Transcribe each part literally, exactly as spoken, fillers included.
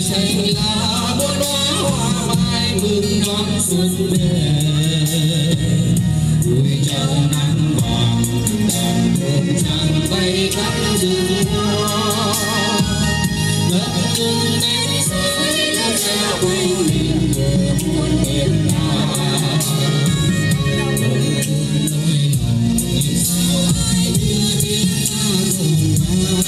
xanh lá mỗi đóa hoa mai mừng đón xuân về. Vui trong nắng vàng đàn thơm trăng bay khắp rừng hoa. Ngập ngừng tiếng suối đã reo quanh mình vừa muôn đêm ta. Nỗi lòng vì sao ai đưa tiếng ta cùng ta.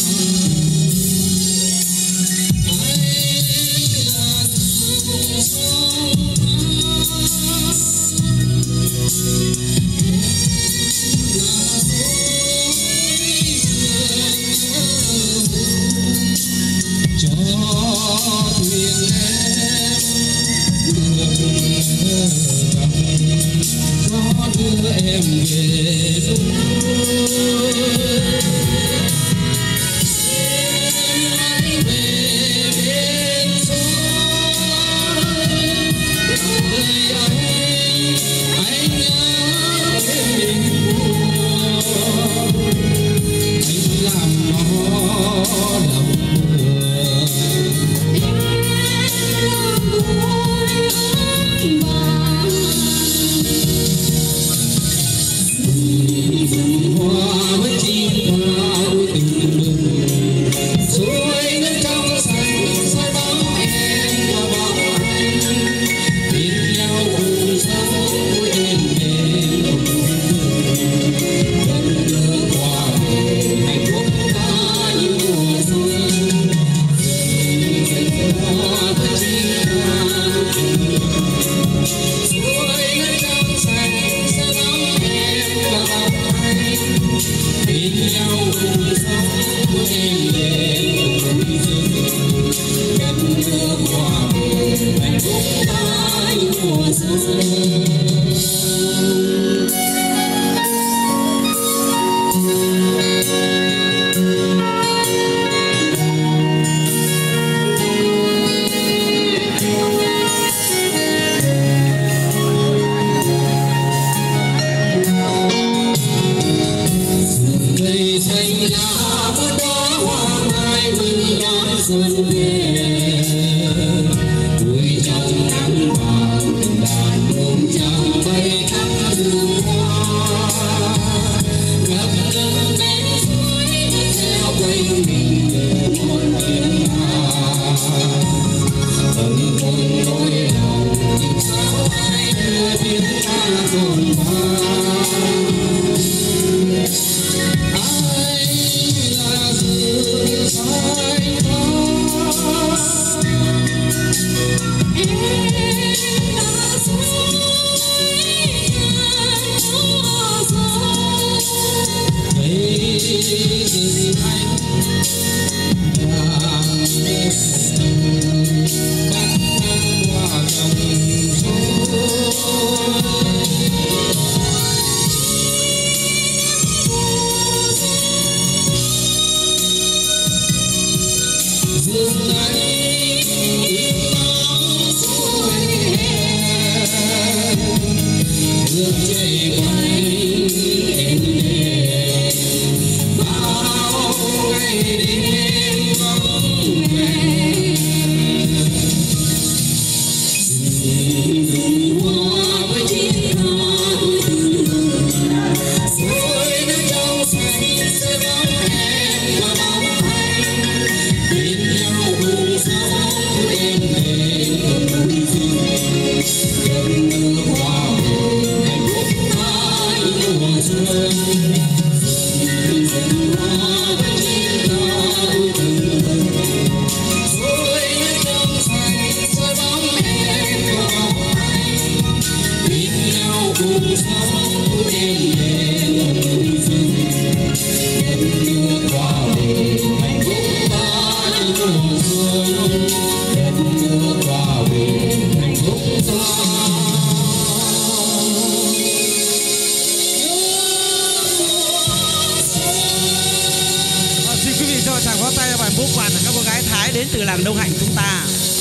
Em về đúng em hãy về bên xóm đời anh anh nhớ tình buồn anh làm nó lòng buồn em làm buồn vàng rừng hoa với chim hoa vui tình mừng suối nước trong xanh soi bóng em và bóng anh bên nhau cùng sống vui êm đềm gần đưa qua về hạnh phúc ta như mùa xuân rừng hoa với chim hoa vui tình mừng suối nước trong xanh soi bóng em và bóng bên nhau cùng sống vui êm đềm vui rừng gần đưa qua về hạnh phúc ta như mùa xuân. Cây xanh lá mỗi đóa hoa mai mừng đón xuân về. Vui trong nắng vàng từng đàn bướm trắng bay khắp rừng hoa. Ngập ngừng bên suối nước reo quanh mình về muôn đêm ta. Vẫn còn nỗi lòng nhưng sao ai đưa tiếng ta dồn qua. Rừng anh đang bắt nắng qua dòng suối rừng anh im bóng suối hè nước chảy quanh em đềm bao ngày đêm vắng vẻ. Rừng hoa với chim hoa vui tình mừng suối nước trong xanh soi bóng em và bóng anh bên nhau cùng sống vui êm đềm vui rừng gần đưa qua về hạnh phúc ta như mùa xuân. Rừng hoa với chim hoa vui tình mừng suối nước trong xanh soi bóng em và bóng anh bên nhau cùng sống vui êm đềm vui rừng gần đưa qua về hạnh phúc ta như mùa xuân gần đưa qua về hạnh phúc ta. Xin quý vị cho chàng pháo tay cho bài múa quạt các cô gái Thái đến từ làng Đông Hạnh chúng ta.